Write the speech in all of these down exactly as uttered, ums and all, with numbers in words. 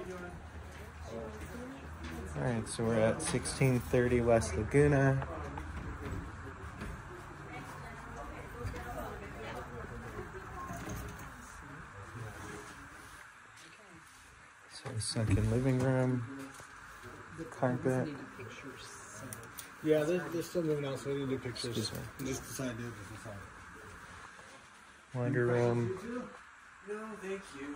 All right, so we're at sixteen thirty West Laguna. So sunken living room, carpet. Yeah, they're, they're still moving out, so we need to do pictures. Excuse me. We just decided to do it just decided. Laundry room. No, thank you.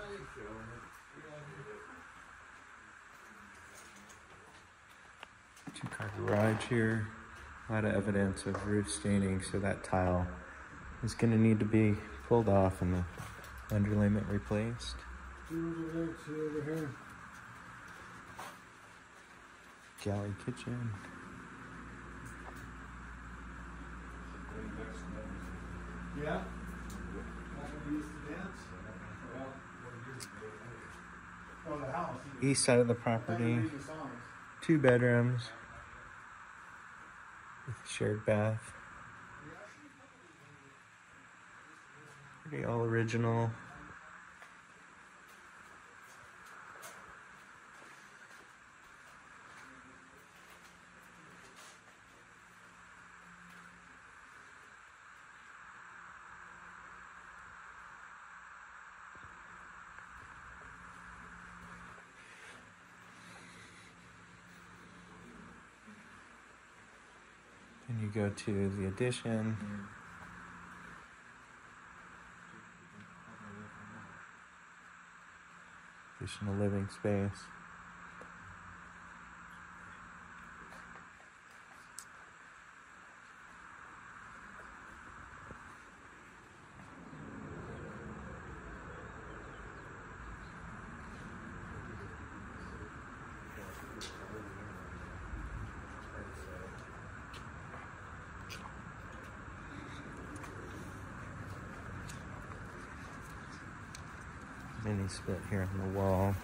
Two-car garage here. A lot of evidence of roof staining, so that tile is going to need to be pulled off and the underlayment replaced. Over here. Galley kitchen. Yeah. Oh, the house. East side of the property. Two bedrooms with a shared bath. Pretty all original. Then you go to the addition. Additional living space. Mini split here on the wall.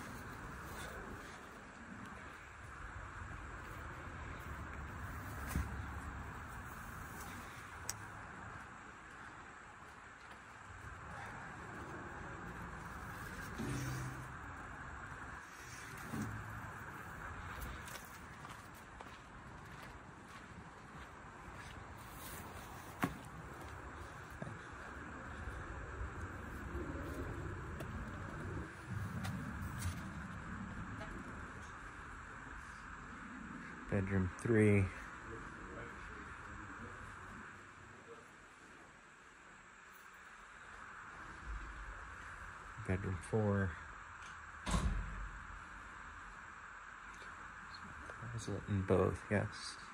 Bedroom three. Bedroom four. Closet in both, yes.